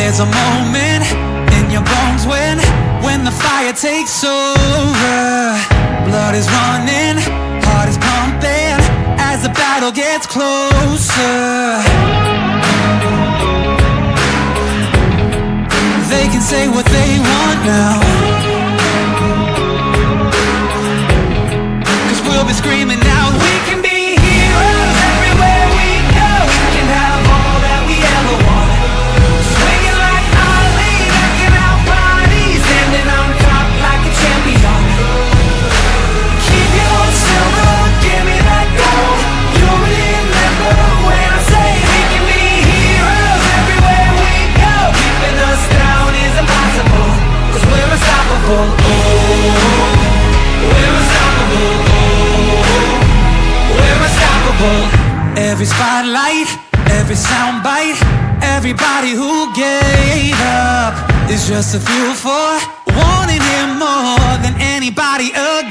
There's a moment in your bones when the fire takes over. Blood is running, heart is pumping as the battle gets closer. They can say what they want now, 'cause we'll be screaming out, we can be heroes everywhere we go. We can have all that we ever want. Swinging like Ali, knocking out bodies, standing on top like a champion. Keep your silver, give me that gold. You'll remember when I say we can be heroes everywhere we go. Keeping us down is impossible, 'cause we're unstoppable. Oh, we're unstoppable. Oh, we're unstoppable. Every spotlight, every soundbite, everybody who gave up is just a fuel for wanting him more than anybody again.